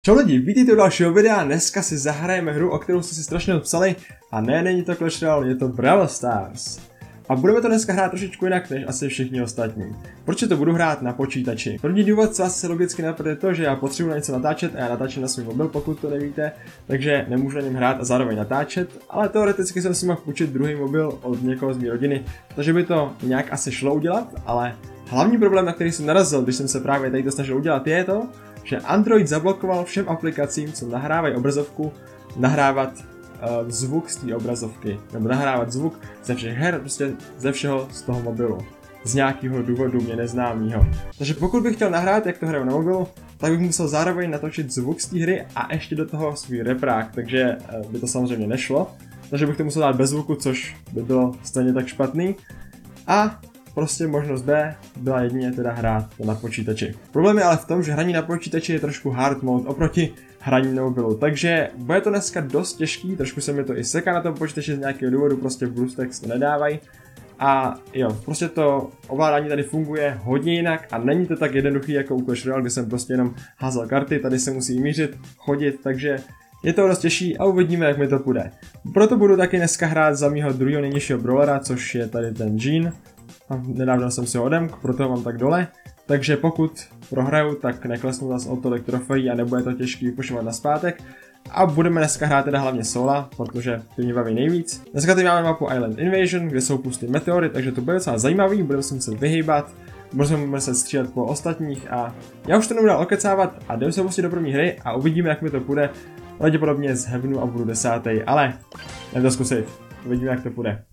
Čau lidi, vítejte u dalšího videa, dneska si zahrajeme hru, o kterou jste si strašně psali a ne, není to Clash Royale, je to Brawl Stars. A budeme to dneska hrát trošičku jinak než asi všichni ostatní. Proč to budu hrát na počítači? První důvod, co se logicky napadne, je to, že já potřebuji na něco natáčet a já natáčím na svůj mobil, pokud to nevíte, takže nemůžu na něm hrát a zároveň natáčet, ale teoreticky jsem si mohl půjčit druhý mobil od někoho z mé rodiny, takže by to nějak asi šlo udělat, ale hlavní problém, na který jsem narazil, když jsem se právě tady to snažil udělat, je to, že Android zablokoval všem aplikacím, co nahrávají obrazovku, nahrávat zvuk z té obrazovky, nebo nahrávat zvuk ze všech her, prostě ze všeho z toho mobilu. Z nějakého důvodu mě neznámýho. Takže pokud bych chtěl nahrát, jak to hraju na mobilu, tak bych musel zároveň natočit zvuk z té hry a ještě do toho svůj reprák, takže by to samozřejmě nešlo. Takže bych to musel dát bez zvuku, což by bylo stejně tak špatný. A prostě možnost B byla jedině teda hrát to na počítači. Problém je ale v tom, že hraní na počítači je trošku hard mode oproti hraní na mobilu, takže bude to dneska dost těžký, trošku se mi to i seká na tom počítači z nějakého důvodu, prostě v BlueStacks to nedávají. A jo, prostě to ovládání tady funguje hodně jinak a není to tak jednoduchý jako u Clash Royale, kde jsem prostě jenom házel karty, tady se musí mířit, chodit, takže je to dost těžší a uvidíme, jak mi to půjde. Proto budu taky dneska hrát za mýho druhého nejnižšího brawlera, což je tady ten Jean. Nedávno jsem si ho odemk, proto ho mám tak dole. Takže pokud prohraju, tak neklesnu zase o tolik trofejí a nebude to těžký vypušovat nazpátek. A budeme dneska hrát teda hlavně sola, protože ty mě baví nejvíc. Dneska tady máme mapu Island Invasion, kde jsou pusty meteory, takže to bude docela zajímavý, budeme se muset vyhýbat. Budeme muset střílet po ostatních a já už to nebudu dál okecávat a jdeme se pustit do první hry a uvidíme, jak mi to půjde. Pravděpodobně zhevnu a budu 10. ale jdeme to zkusit. Uvidíme, jak to půjde.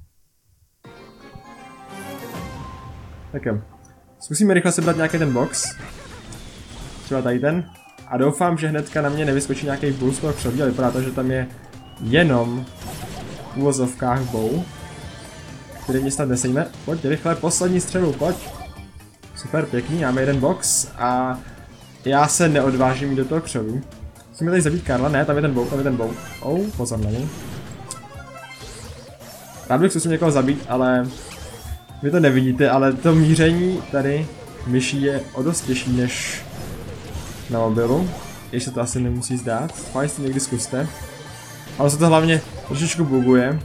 Tak jo, zkusíme rychle sebrat nějaký ten box. Třeba tady ten. A doufám, že hnedka na mě nevyskočí nějaký boost toho křoví, ale vypadá to, že tam je jenom v uvozovkách bow, který mě snad nesejme. Pojď rychle, poslední střelu, pojď. Super, pěkný, máme jeden box a já se neodvážím jít do toho křoví. Musíme tady zabít Karla, ne, tam je ten bow, tam je ten bow. Pozor na něj. Rád bych zkusil někoho zabít, ale vy to nevidíte, ale to míření tady myší je o dost těžší než na mobilu. Ještě to asi nemusí zdát, fajn si někdy zkuste. Ale se to hlavně trošičku buguje.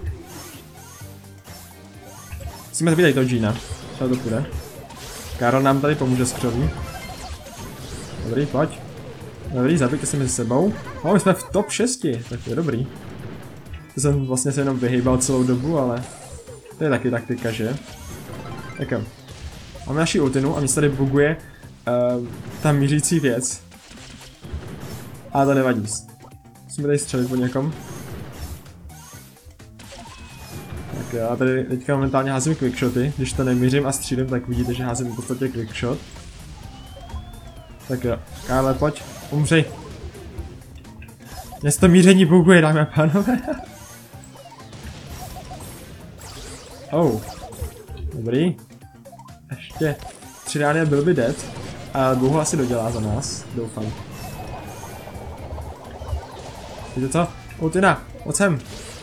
Musíme zabít tady toho Jeana, třeba to půjde. Karl nám tady pomůže s křoví. Dobrý, pojď. Dobrý, zabijte se mezi sebou. My jsme v top 6, tak to je dobrý. To jsem vlastně se jenom vyhýbal celou dobu, ale to je taky taktika, že? Tak jo. Máme naši ultinu a mě se tady buguje ta mířící věc. Ale to nevadí. Musíme tady střelit po někom. Tak já tady teďka momentálně házím quickshoty. Když to nemířím a střílím, tak vidíte, že házím v podstatě quickshot. Tak jo. Karle, pojď. Umři. Mně se to míření buguje, dámy a pánové. Dobrý. Ještě 3 rány byl by dead. A dlouho asi dodělá za nás, doufám. Víte co? Ultina, pojď sem.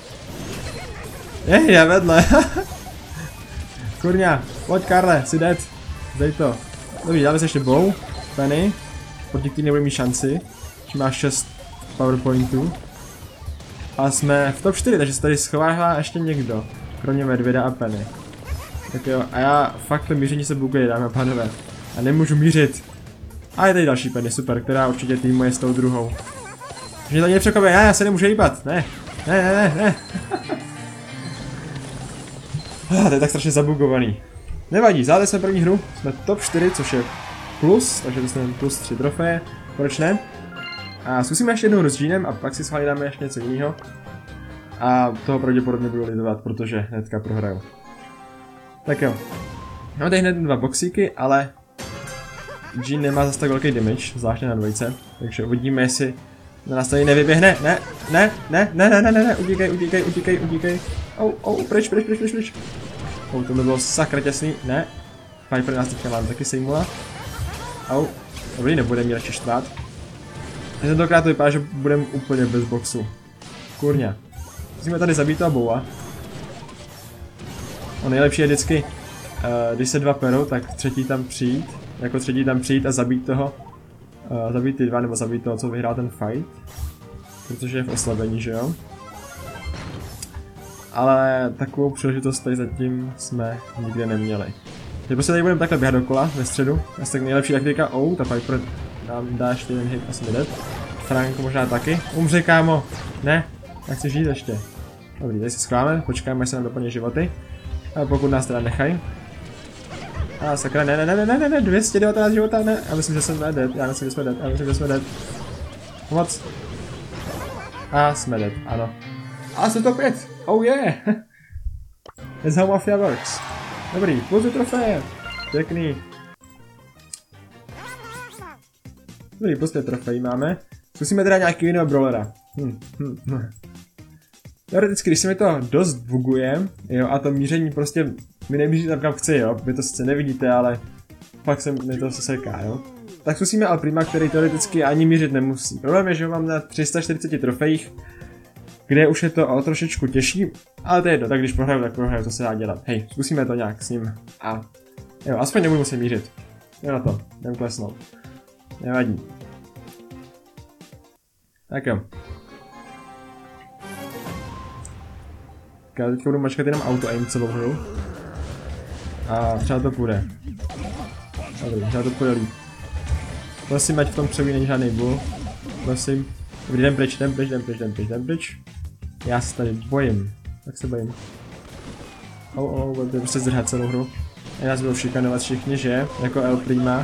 Je vedle. Kurňa, pojď Karle, si dead. Dej to. Dobrý, dáme se ještě bow. Penny. Proti který nebude mít šanci. Že má 6 powerpointů. A jsme v top 4, takže se tady schovává ještě někdo. Kromě Medvěda a Penny. Tak jo, a já fakt to míření se buguje, dámy a pánové. A nemůžu mířit. A je tady další Penny, super, která určitě týmuje s tou druhou. Že tady nepřekvapuje, já se nemůžu hýbat, ne. To je tak strašně zabugovaný. Nevadí, zvládli jsme první hru, jsme top 4, což je plus, takže dostaneme plus 3 trofeje, proč ne? A zkusíme ještě jednou s Jeanem a pak si schválně dáme ještě něco jiného. A toho pravděpodobně budu litovat, protože hnedka prohraju. Tak jo. Máme tady hned 2 boxíky, ale Jean nemá zase tak velký damage, zvláště na dvojce, takže uvidíme, jestli na nás tady nevyběhne. Ne, utíkej. Pryč. To by bylo sakra těsný, ne. Piper nás teďka mám taky sejmula. Dobrý, nebude mě radši štvát. Tentokrát to vypadá, že budeme úplně bez boxu. Kurňa. Musíme tady zabít toho boua. Nejlepší je vždycky, když se 2 perou, tak třetí tam přijít a zabít toho zabít ty dva, nebo zabít toho, co vyhrál ten fight. Protože je v oslabení, že jo? Ale takovou příležitost tady zatím jsme nikde neměli. Teď prostě tady budeme takhle běhat dokola ve středu. Asi tak nejlepší taktika. Ta Piper nám dá ještě jeden hit, asi dead. Frank možná taky. Umře, kámo. Ne, já chci žít ještě. Dobrý, tady si schováme, počkáme, až se nám doplní životy. A pokud nás teda nechají. A sakra, ne, 219 života, ne. Já myslím, že jsme dead, já myslím, že jsme dead. Pomoc. A jsme dead, ano. A jsem to 5, oh yeah. That's how Mafia works. Dobrý, pouze trofeje. Pěkný. Dobrý, prostě trofej máme. Zkusíme teda nějaký jiného brawlera. Teoreticky, když se mi to dost buguje, jo, a to míření prostě mi nemíří tam kam chce, jo, vy to sice nevidíte, ale fakt se mi to seká, jo. Tak zkusíme Al Prima, který teoreticky ani mířit nemusí. Problém je, že ho mám na 340 trofejích, kde už je to o trošičku těžší, ale to je jedno, tak když prohraju, tak prohraju, to se dá dělat. Hej, zkusíme to nějak s ním a jo, aspoň nebudu muset mířit. Jo na to, jdem klesnout. Nevadí. Tak jo. Já teďka budu mačkat jenom auto-aim celou hru. A třeba to půjde. Dobrý, třeba to půjde líp. Prosím, ať v tom převí není žádný bull. Prosím. Dobrý, jdem pryč. Já se tady bojím. Tak se bojím. Budeme prostě zdrhat celou hru. A nás budou šikanovat všichni, že? Jako El Prima.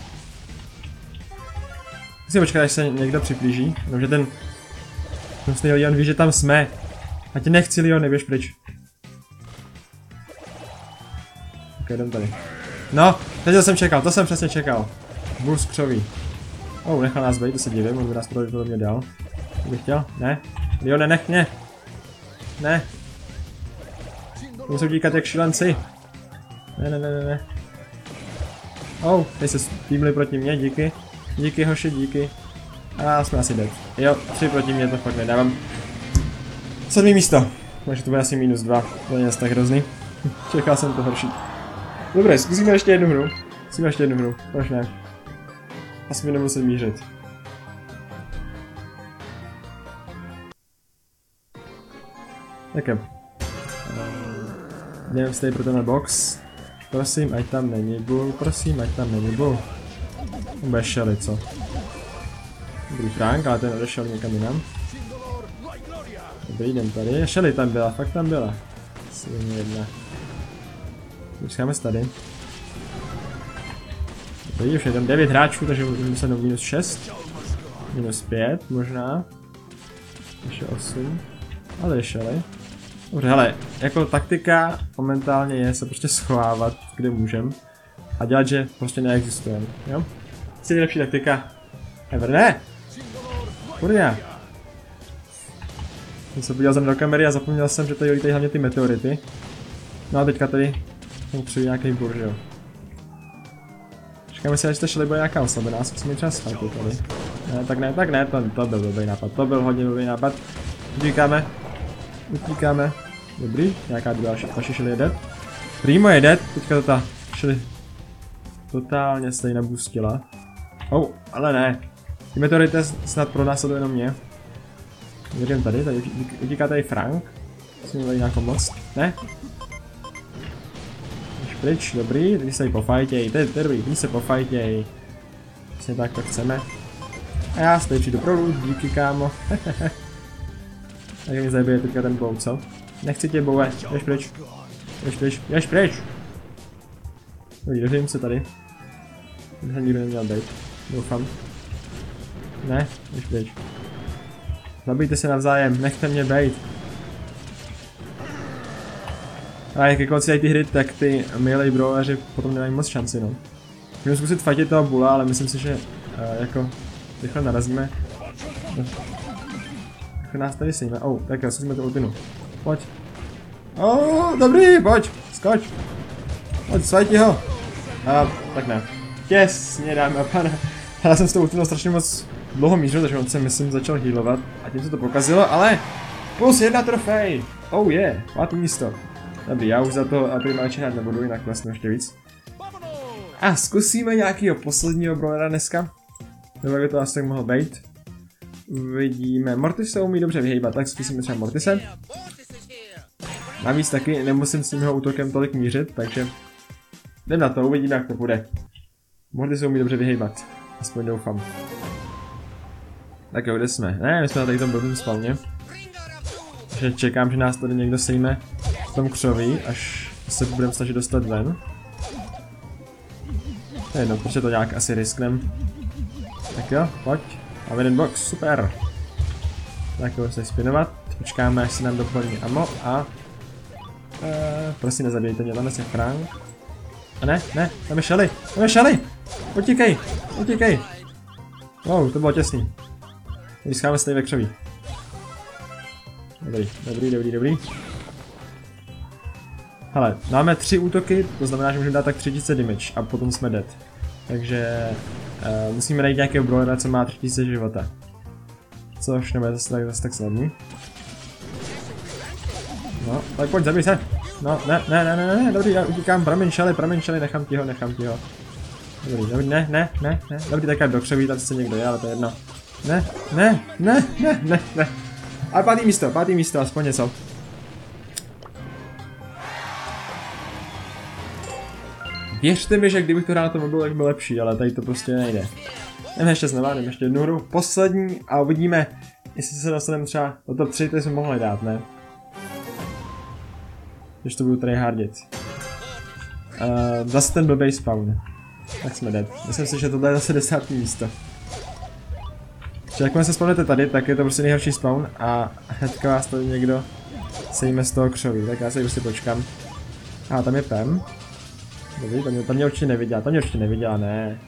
Musím počkat, až se někdo přiblíží. Protože ten hnusný Leon ví, že tam jsme. A tě nechci, Leon, neběž pryč. Ok, jdem tady. No, teď jsem čekal, to jsem přesně čekal. Bůh křoví. Nechal nás bejt, to se divím, on by nás podle mě dal. Co bych chtěl? Ne? Leone, nech mě! Ne! Musím díkat jak šílenci. Ne. Teď se týmli proti mně, díky. Díky, hoši, díky. A jsme asi dead. Jo, 3 proti mě, to fakt nedávám. 7. místo. Takže to bude asi -2. To je tak hrozný. Čekal jsem to horší. Dobré, zkusíme ještě jednu hru. Proč ne? Asi mi nemusím mířit. Tak jo. Jdeme stej pro tenhle box. Prosím, ať tam není bull. Bude Shelly, co? Dobrý Frank, ale ten odešel někam jinam. Dobrý, jdem tady. Shelly tam byla, fakt tam byla. Asi jedna. Počkáme se tady. Dobrý, už je tam 9 hráčů, takže můžeme se do -6. -5 možná. Ještě 8. Ale je Shelly. Dobře, hele, jako taktika momentálně je se prostě schovávat, kde můžem. A dělat, že prostě neexistujeme, jo? Jsi nejlepší taktika ever, ne? Kurňa. Jsem se podíval do kamery a zapomněl jsem, že tady lítají hlavně ty meteority. No a teďka tady jsem přijde nějaký bur, že jo? Čekáme si, až ta Shelly bude nějaká oslabená, zkusíme třeba sfantit tady. Tak ne, to byl dobrý nápad, to byl hodně dobrý nápad. Utíkáme. Dobrý, nějaká další Shelly je dead. Primo je dead, teďka to ta Shelly totálně se tady nabustila. Ale ne. Ty meteority snad pronásledují jenom mě. Věřím tady utíká tady Frank. Musím tady nějakou moc. Ne? Už pryč, dobrý, teď se tady pofajtěj, to je dobrý, teď se pofajtěj. Vlastně tak to chceme. A já se tady přijdu prolu, díky kámo. Tak mi zabije teďka ten bow, co? Nechci tě, bowe, jdeš pryč. Dobrý, dožijím se tady. To jsem nikdo neměl být, doufám. Ne, jdeš pryč. Zabijte se navzájem, nechte mě bejt. A jak ke konci ty hry, tak ty melee brawleři potom nemají moc šanci, no. Můžeme zkusit fightit toho bula, ale myslím si, že jako rychle narazíme. Jako nás tady sejme. Tak jo, zkusíme to ultinu. Pojď. Dobrý, pojď, skoč. Pojď, svajti ho. Tak ne. Těsně, dámy a pane. Já jsem s tou ultinou strašně moc dlouho mířil, takže on se myslím začal healovat a tím se to pokazilo, ale +1 trofej! Yeah, 5. místo. Dobrý, já už za to primáče hrát nebudu, jinak vlastně ještě víc. A zkusíme nějakýho posledního brawlera dneska. Nebo by to asi tak mohlo být. Uvidíme. Mortis se umí dobře vyhejbat, tak zkusíme třeba Mortise. Navíc taky nemusím s tím jeho útokem tolik mířit, takže jdem na to, uvidíme, jak to bude. Mortis se umí dobře vyhejbat, aspoň doufám. Tak jo, kde jsme? Ne, my jsme na tady tom blbým spawně. Takže čekám, že nás tady někdo sejme v tom křoví, až se budeme snažit dostat ven. No, prostě to nějak asi risknem. Tak jo, pojď. Máme jeden box, super. Tak jo, se spinovat. Počkáme, až se nám doplní ammo a... prosím, nezabijte mě, tam je Frank. A ne, tam je Shelly, Utíkej, utíkej. Wow, to bylo těsný. Vyscháme se tady ve křoví. Dobrý. Hele, máme 3 útoky, to znamená, že můžeme dát tak 3000 damage a potom jsme dead. Takže musíme najít nějakého brawlera, co má 3000 života. Což nebude zase tak snadný. No, tak pojď, zabij se. No, ne, dobrý, já utíkám, promiň Shelly, nechám ti ho. Dobrý, ne. Dobrý, tak do křoví, tam se někdo je, ale to je jedno. Ne. A pátý místo, aspoň něco. Věřte mi, že kdybych to hrál na tom mobilu, tak byl lepší, ale tady to prostě nejde. Jdeme ještě znova, jdeme ještě jednu hru, poslední a uvidíme, jestli se dostaneme třeba do top 3, to jsme mohli dát, ne? Když to budu tady hardit. Zase ten blbej spawn. Tak jsme dead. Myslím si, že tohle je zase 10. místo. Takže jakmile se spawnete tady, tak je to prostě nejhorší spawn a hnedka vás tady někdo sejme z toho křoví, tak já se prostě počkám. A tam je Pam. Dobrý, tam mě určitě neviděla, ne.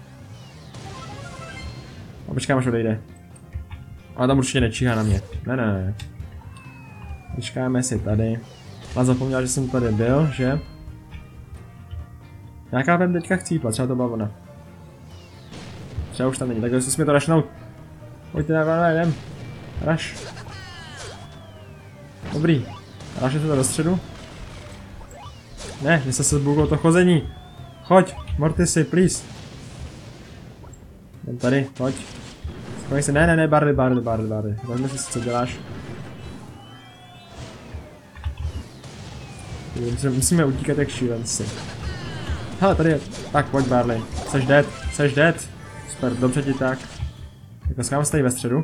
A počkám, až odejde. Ona tam určitě nečíhá na mě. Ne. Počkáme si tady. A zapomněl, že jsem tady byl, že? Nějaká Pam teďka chcípla, třeba to byla ona. Třeba už tam není, tak zkusíme to rašnout. Pojďte na jdem. Raš. Dobrý. Rašne se to do středu. Ne, mě se zbuglo to chození. Choď, Mortisy, please. Jdem tady, pojď. Spojím se, ne, Barley. Vezmi si, co děláš. Musíme utíkat jak šílenci. Hele, tady je. Tak, pojď Barley. Seš dead. Super, dobře ti tak. Tak schám se tady ve středu.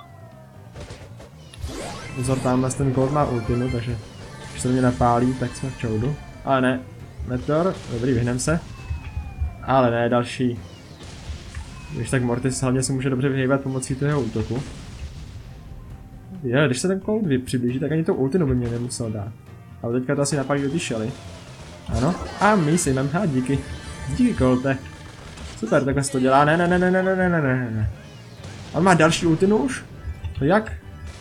Pozor, tamhle ten gold má ultimu, takže když se mě napálí, tak jsme v čoudu. Ale ne, Meteor, dobrý, vyhnem se. Ale ne, další. Když tak Mortis hlavně se může dobře vyhýbat pomocí toho útoku. Když se ten Colt přiblíží, tak ani to ultinu by mě nemusel dát. Ale teďka to asi napálí do té Shelly. Ano, a my si mám, díky. Díky Colte. Super, takhle se to dělá, ne. On má další ultinu už? To jak?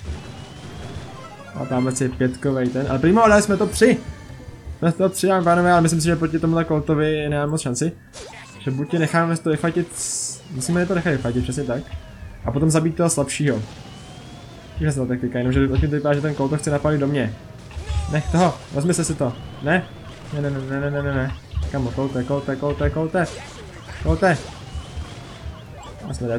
A tamhle je 5kovej ten, ale primo, dali jsme to 3. Jsme to 3, pánové, ale myslím si, že proti tomuhle Coltovi nemám moc šanci. Že buď tě necháme to vyfatit, musíme to nechat vyfatit, přesně tak. A potom zabít toho slabšího. Tímhle se to taktika, jenomže to vypadá, že ten Colt to chce napálit do mě. Nech toho, vezmi se si to. Ne. Kamo, Colte. A jsme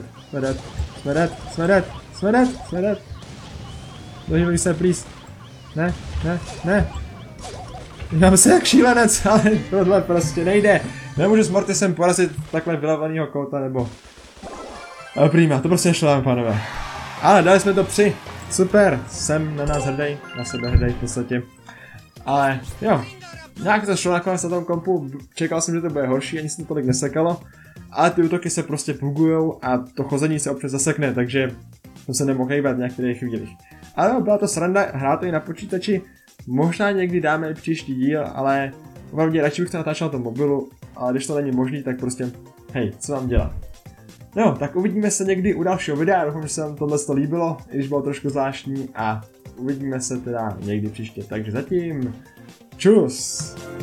dead. Doživili se, please. Ne. Dělám se jak šílenec, ale tohle prostě nejde. Nemůžu s Mortisem porazit takhle vylevanýho Colta, nebo... Ale prima, to prostě nešlo, pánové. Ale dali jsme to 3. Super, jsem na nás hrdý, na sebe hrdý v podstatě. Ale jo, nějak to šlo nakonec na tom kompu, čekal jsem, že to bude horší, ani se to tolik nesekalo. Ale ty útoky se prostě bugujou a to chození se občas zasekne, takže jsem se nemohl hejbat v některých chvílích. Ale jo, byla to sranda, hrát to i na počítači, možná někdy dáme i příští díl, ale opravdu radši bych to natáčel na tom mobilu, ale když to není možný, tak prostě, hej, co mám dělat? No, tak uvidíme se někdy u dalšího videa, doufám, že se vám tohle líbilo, i když bylo trošku zvláštní a uvidíme se teda někdy příště, takže zatím, čus!